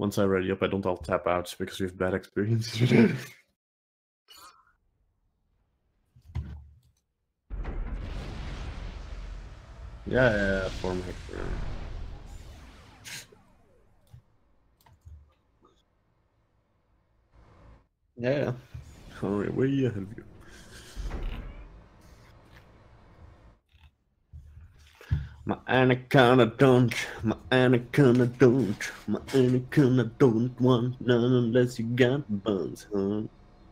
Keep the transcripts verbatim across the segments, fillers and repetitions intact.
Once I ready up, I don't all tap out because we have bad experiences with it. Yeah, yeah, yeah, form Hector. Yeah, yeah. Alright, way ahead of you. My anaconda don't, my anaconda don't, my anaconda don't want none unless you got buns, huh?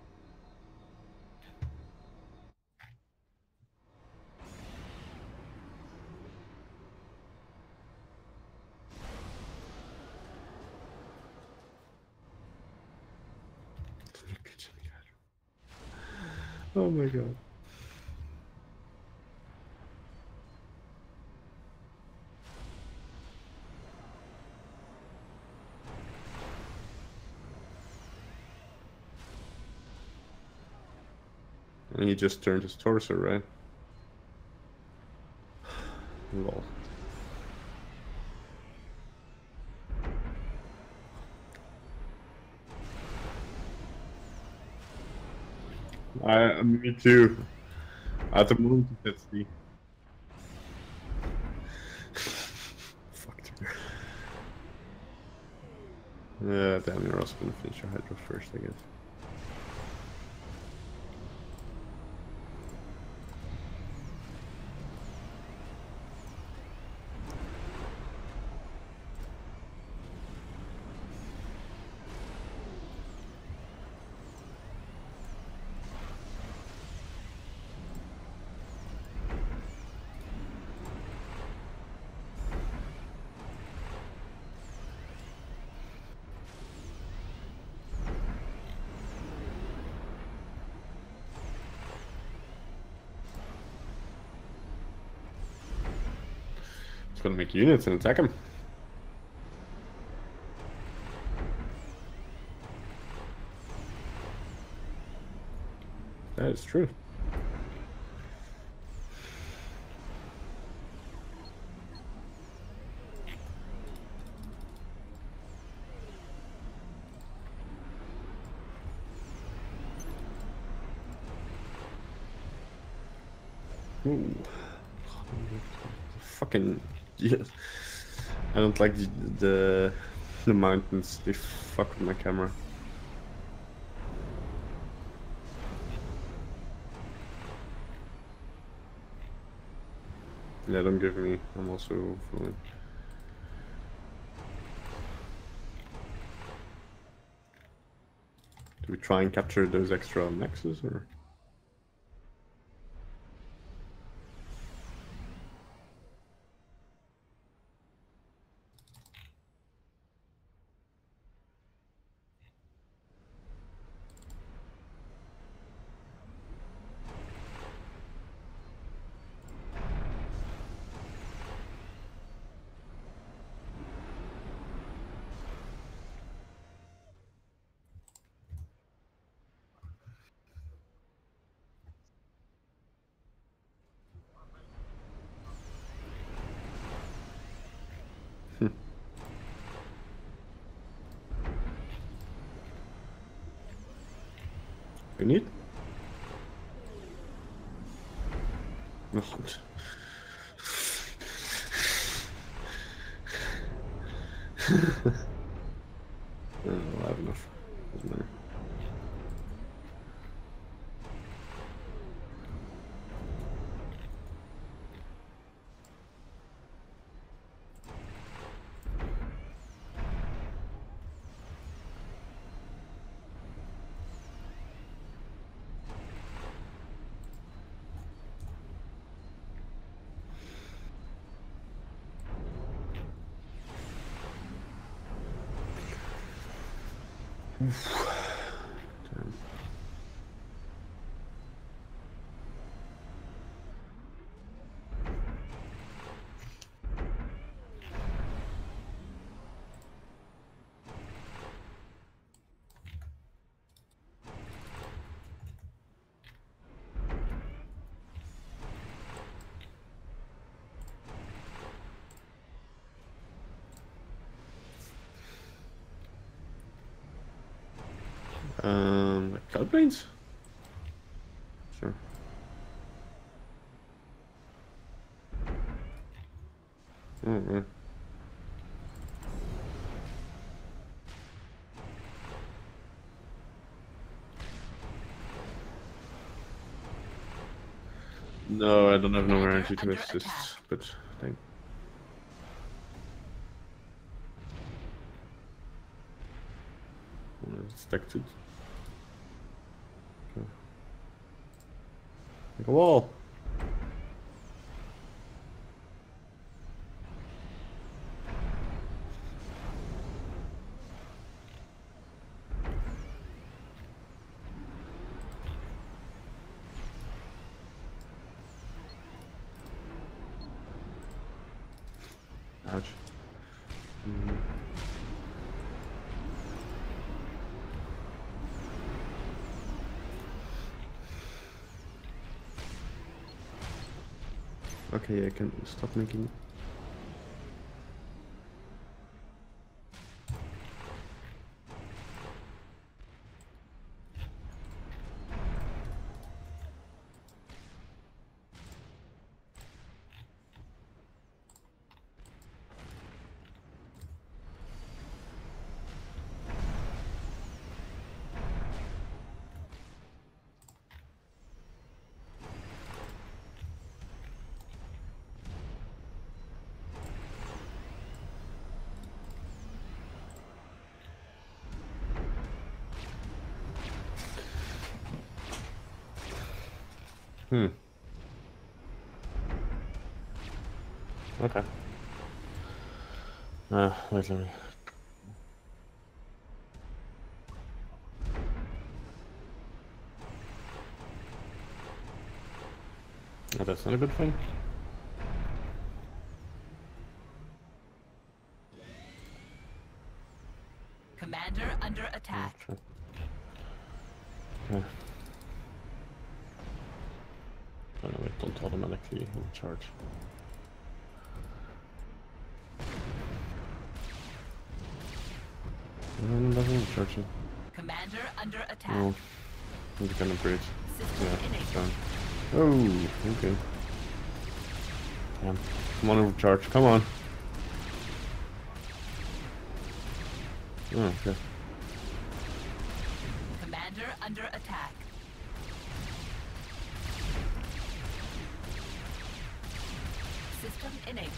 Oh my god. And he just turned his torso, right? Lol. I, me too. At the moment, it's the... Fuck. Yeah, damn, you're also gonna finish your Hydro first, I guess. It's gonna make units and attack him. That is true. Ooh. Fucking yes. I don't like the, the the mountains. They fuck with my camera. Yeah, don't give me. I'm also fluent. Do we try and capture those extra nexus or? We need? No. Oh, I have enough. Doesn't matter. Damn. Um, like cloud planes? Sure. Oh, right. No, I don't have no energy to assist, but thank. Expected. Okay. Like a wall. Ouch. Mm. Okay, I can stop making. Hmm. Okay. Uh, wait, let me. Oh, that's not a good thing. Commander under attack. Okay. Okay. Oh, no, wait, don't automatically charge. No, doesn't charge it. Commander under attack. Oh, it's gonna bridge. System Yeah, enabled. it's done. Oh, okay. Damn. Come on, overcharge. Come on. Oh, okay. Commander under attack. System enabled.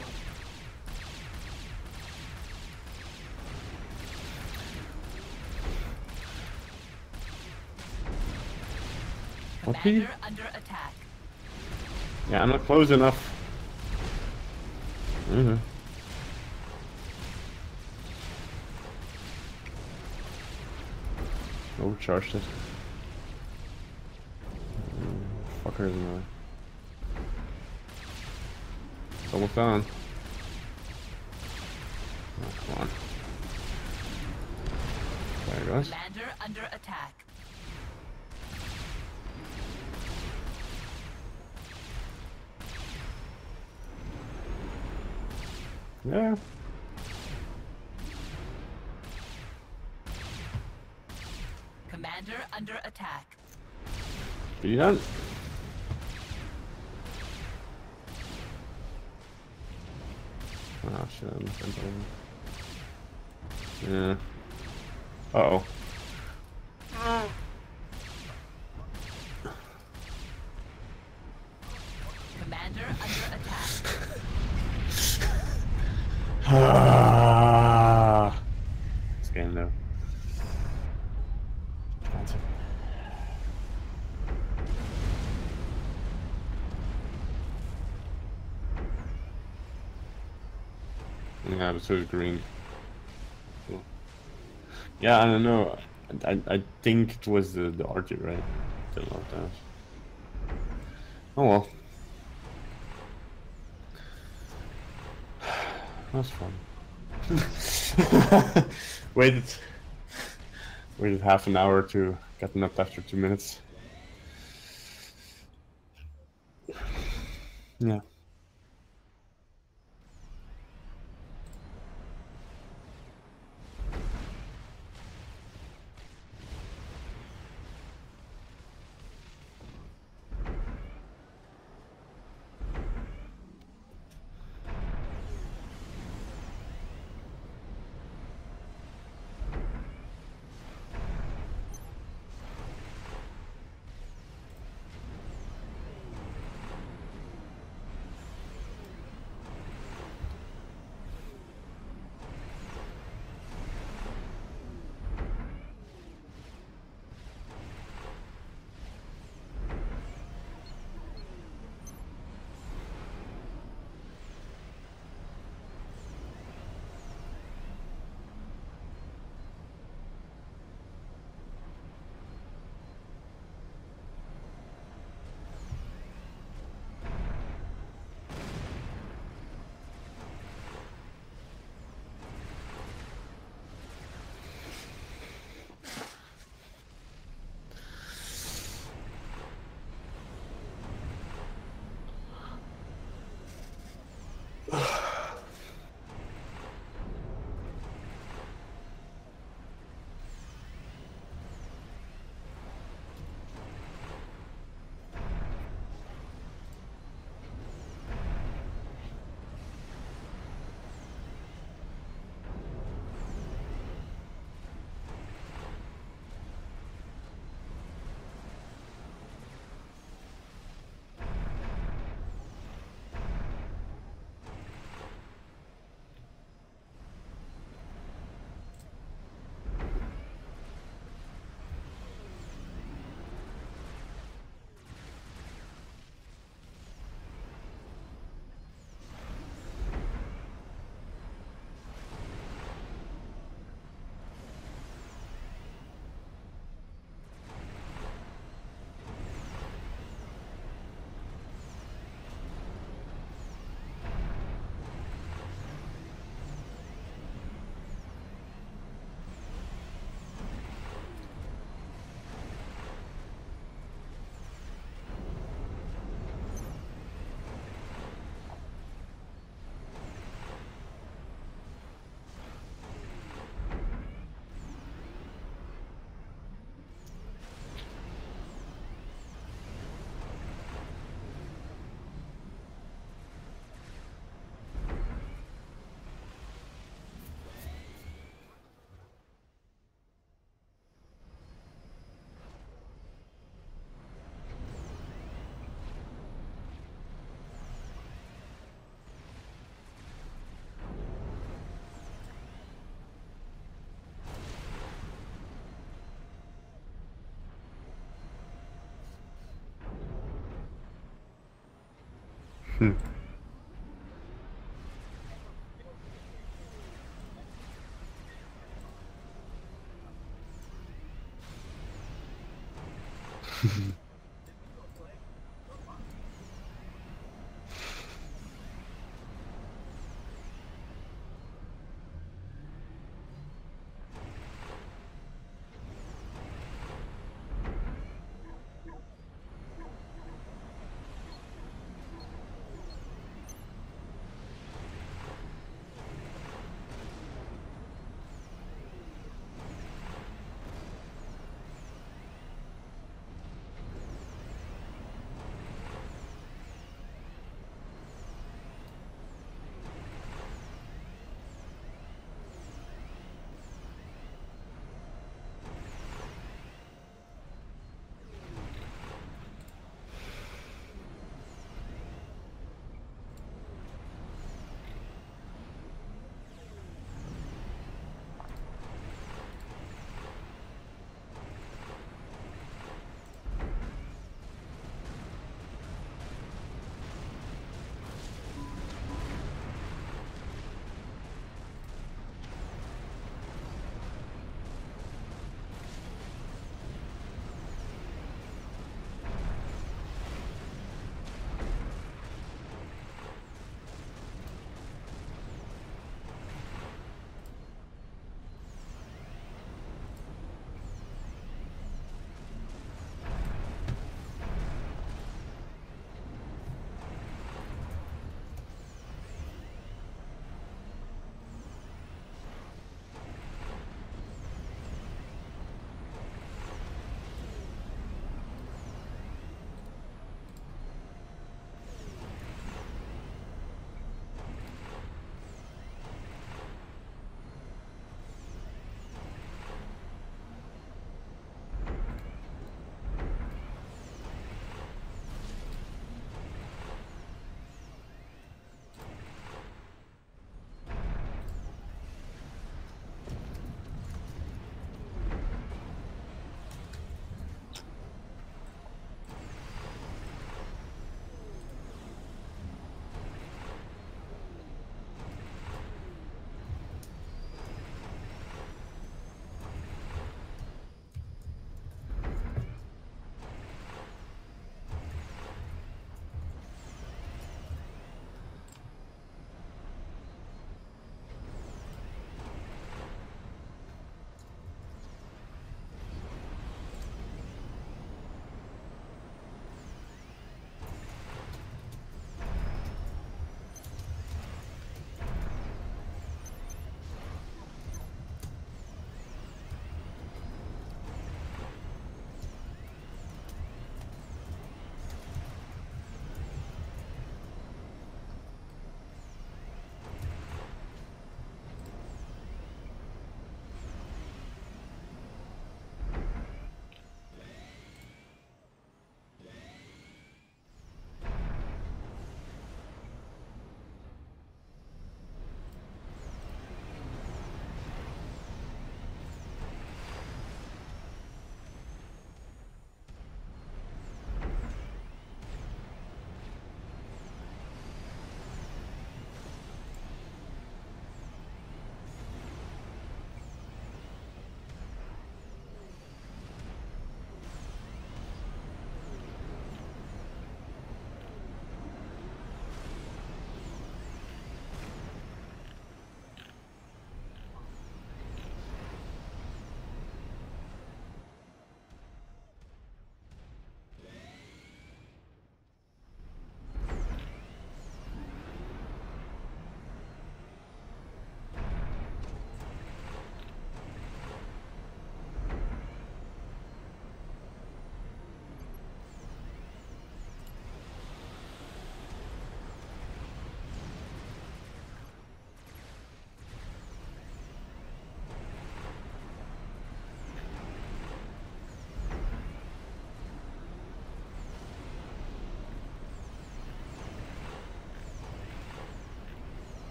Commander under attack. Yeah, I'm not close enough. Mm-hmm. Overcharged it. Mm, fucker is in the way. It's almost done. Oh, come on. There it goes. Commander under attack. Yeah. Commander under attack. Be done. Oh shit, I'm missing. Yeah. Uh oh. Commander under attack. Ah. This game though. Cancel. Yeah, but so is green. Cool. Yeah, I don't know. I, I think it was the, the archer, right? Didn't know that. Oh well. That's fun. waited, waited half an hour to get up after two minutes. Yeah.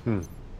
Hmm.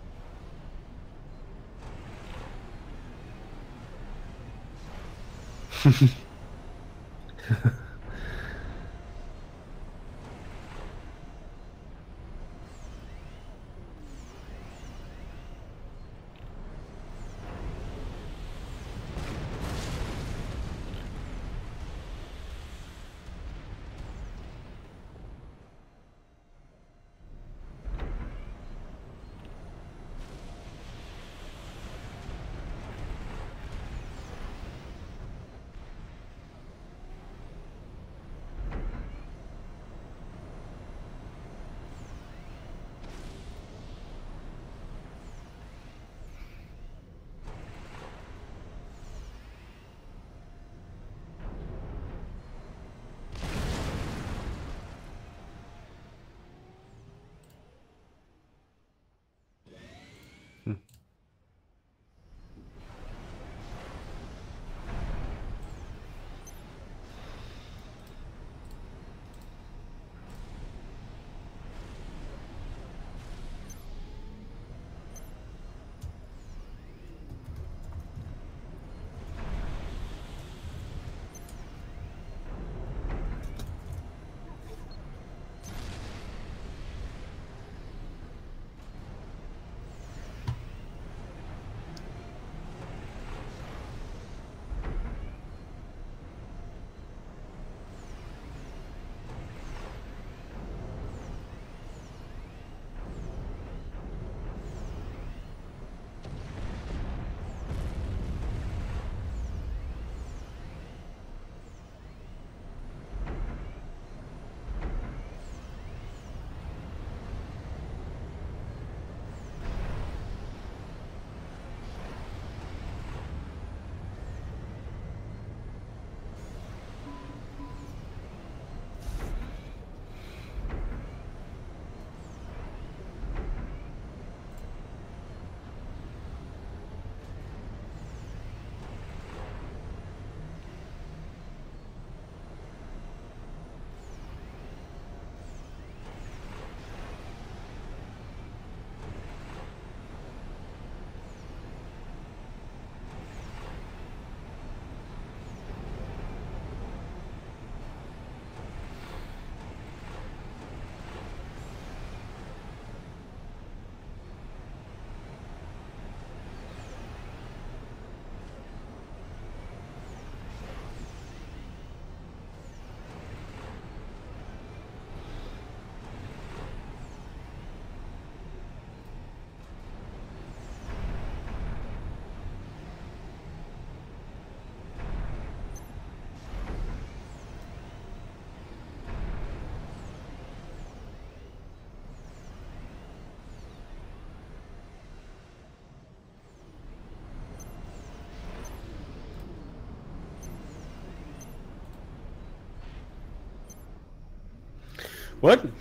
What?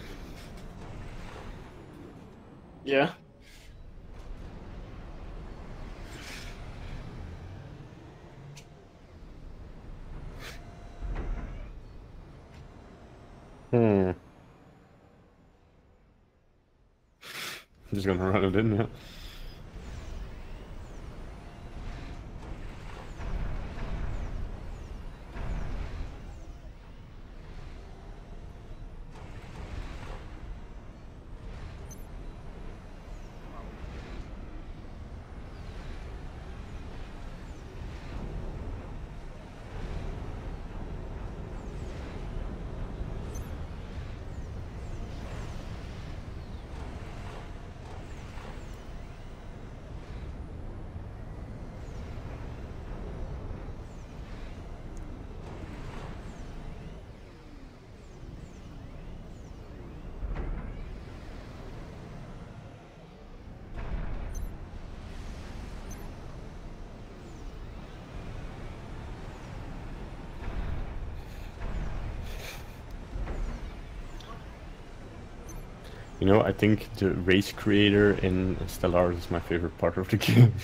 Yeah. Hmm. I'm just gonna run it in now. You know, I think the race creator in Stellaris is my favorite part of the game.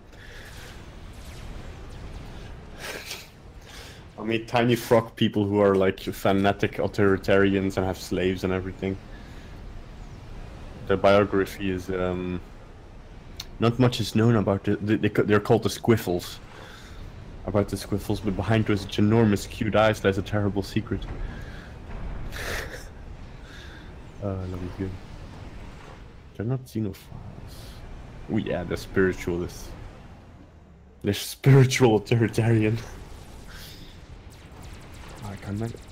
I mean, tiny frog people who are like fanatic authoritarians and have slaves and everything. The biography is um, Not much is known about the, the, they, they're called the Squiffles. About the Squiffles, but behind those ginormous cute eyes lies a terrible secret. Oh, that was good. They're not xenophiles. Oh yeah, they're spiritualists. They're spiritual authoritarian. Oh, I can't make it.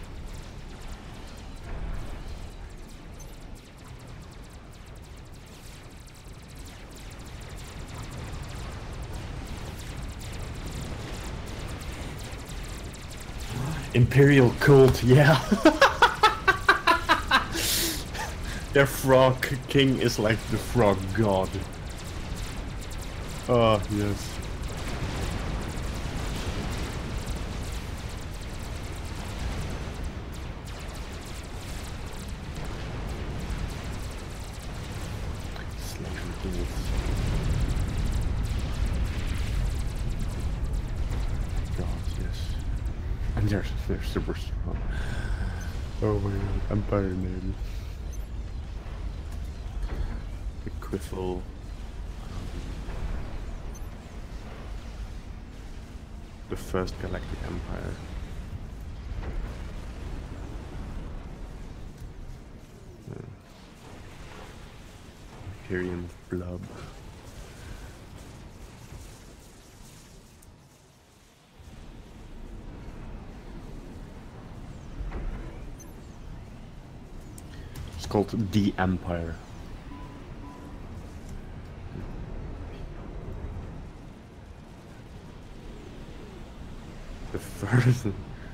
Imperial cult, yeah. Their frog king is like the frog god. Oh, yes. Slavery kings. God, yes. And they're, they're super strong. Oh my god, Empire name. The Quiffle. The first galactic empire. Yeah. Imperium of Blub. It's called the Empire. The first.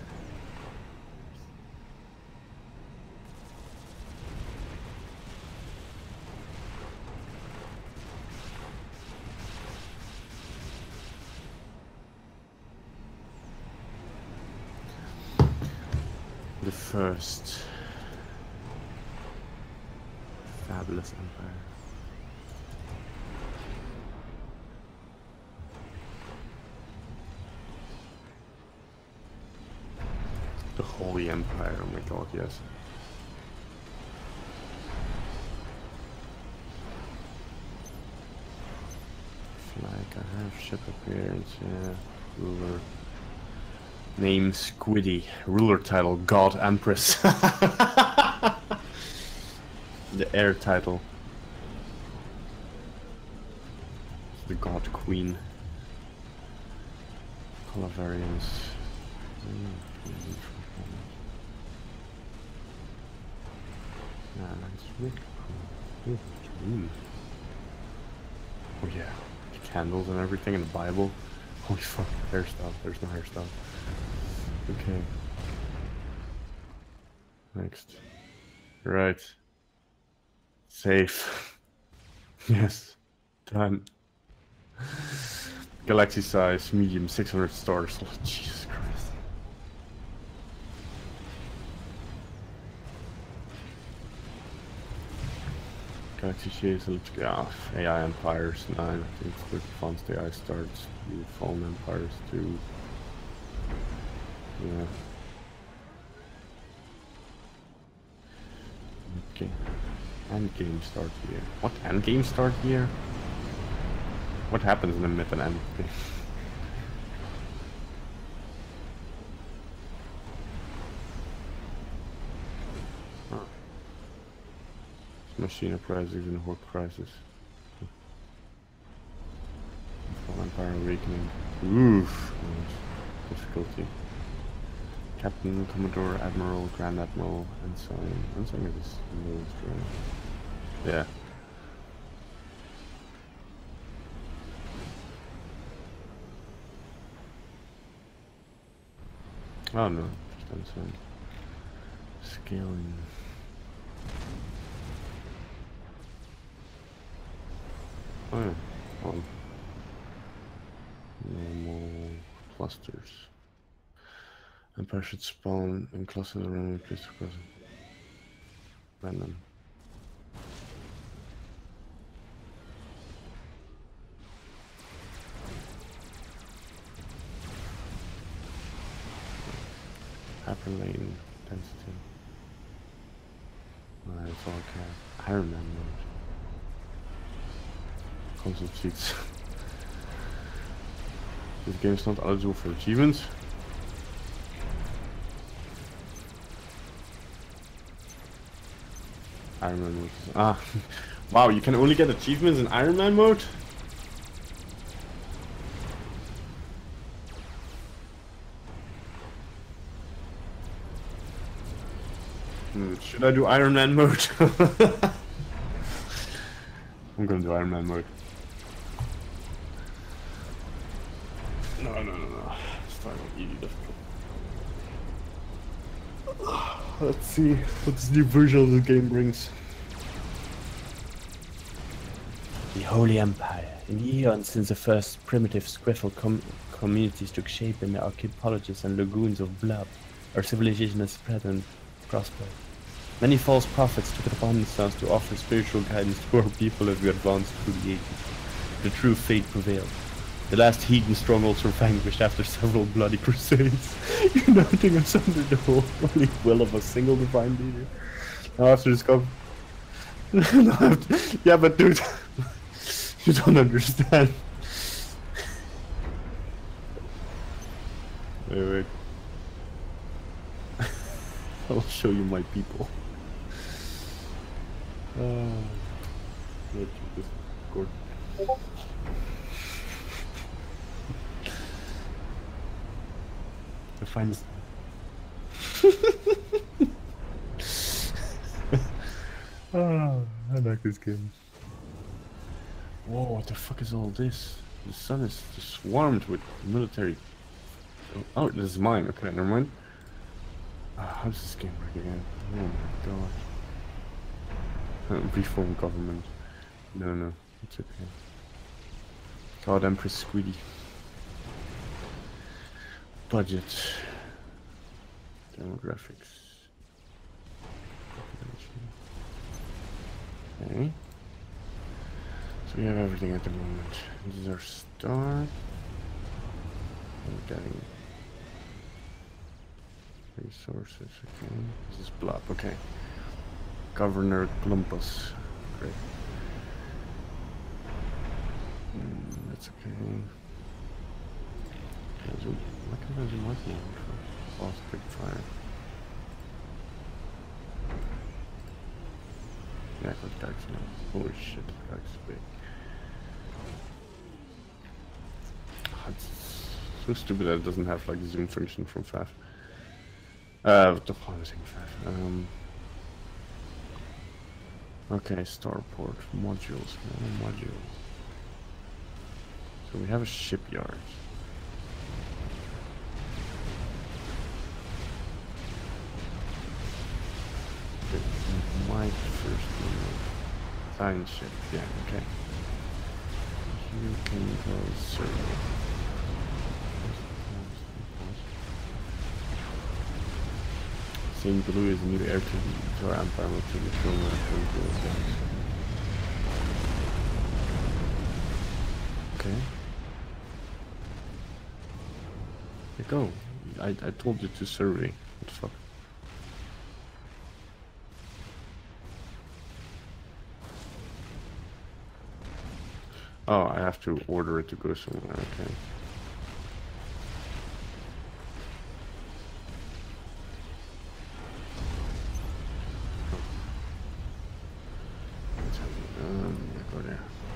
The first fabulous empire. The Holy Empire, oh my god, yes. Like I have ship appearance, yeah. Ruler. Name Squiddy. Ruler title God Empress. The heir title. The God Queen. Color variants. Mm. Yeah, that's really cool. Ooh, oh yeah, the candles and everything in the Bible. Holy fuck, hairstyle. There's no hairstyle. Okay. Next. Right. Safe. Yes. Done. Galaxy size, medium, six hundred stars. Oh, Jesus Christ. Galaxy Chase, yeah, A I Empires, nine. I think the advanced A I starts. The Fallen Empires, two. Yeah. Okay. End game start here. What end game start here? What happens in the mid and end game? Huh. Machine Uprisings and Horde Crisis. Fall Empire Awakening. Oof. Nice. Difficulty. Captain, Commodore, Admiral, Grand Admiral, Ensign. Ensign is the lowest, right? Yeah. Oh no, just Ensign. Scaling. Oh yeah. Oh. Normal clusters. Empire should spawn in clusters around the place to present. Random. Hyperlane density. Alright, it's all cap. Iron Man mode. console cheats. This game is not eligible for achievements. Iron Man mode. Ah, wow! You can only get achievements in Iron Man mode. Hmm, should I do Iron Man mode? I'm gonna do Iron Man mode. No, no, no, no. Start with easy difficult. Let's see what this new version of the game brings. The Holy Empire. In the eons since the first primitive Squiffle com communities took shape in the archipelages and lagoons of Blab, our civilization has spread and prospered. Many false prophets took it upon themselves to offer spiritual guidance to our people as we advanced through the ages. The true fate prevailed. The last heathen strongholds were vanquished after several bloody crusades, uniting us under the holy will of a single divine leader. Now after this come... Yeah, but dude, you don't understand. Wait, wait. I'll show you my people. Uh, let's just go. The finest. Oh, I like this game. Whoa, what the fuck is all this? The sun is swarmed with military. Oh, this is mine. Okay, never mind. Uh, how does this game work again? Oh my god. Uh, reform government. No, no, it's okay. God, Empress Squiddy. Budget. Demographics. Okay. So we have everything at the moment. This is our start. We're getting resources, okay. This is Blab, okay. Governor Clumpus. Great. Mm, that's okay. Okay, so what can I do my thing for? Boss big fire. Yeah, because Dark's now. Holy shit, Dark's big. Oh, it's so stupid that it doesn't have like the zoom function from F A F. Uh, what the fuck is F A F? Um. Okay, starport modules. No modules. So we have a shipyard. My first one. Science ship, yeah, okay. You can go survey. Saint Blue is a new air to, to our empire to the film okay. Here go. I, I told you to survey. What the fuck? Oh, I have to order it to go somewhere, okay. Um, go there.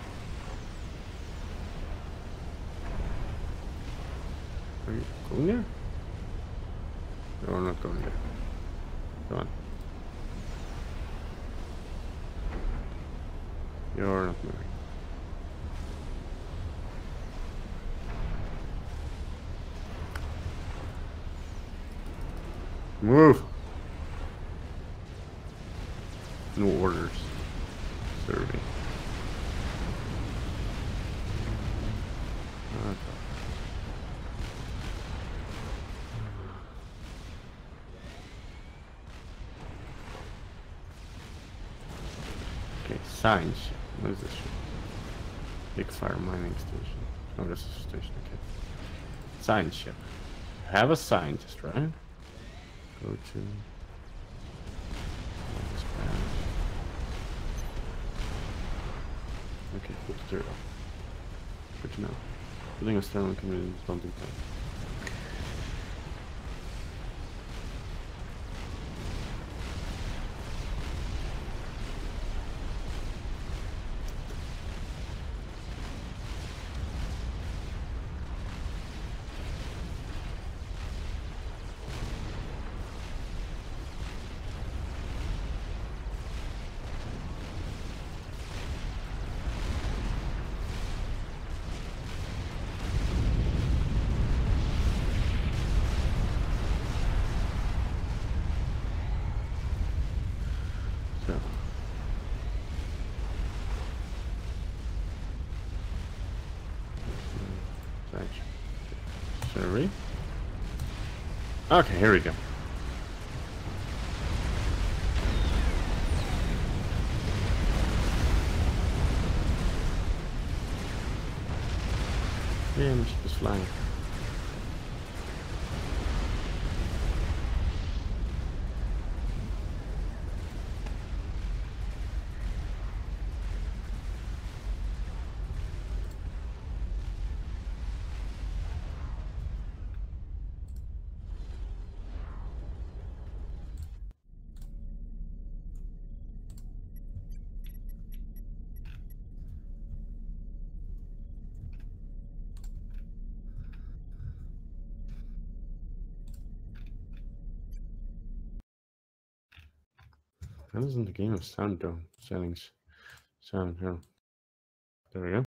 Are you going there? No, I'm not going there. Come on. You're not moving. Move! No orders. Survey. Okay. Okay, science ship. What is this ship? Big fire mining station. Oh, this is a station, okay. Science ship. Have a scientist, right? Go to okay, put the turtle. good to know. Putting a Sterling community don't do that. So. Sorry. Okay, here we go. Yeah, my ship is flying. That isn't the game of sound though. Settings. Sound, yeah. There we go.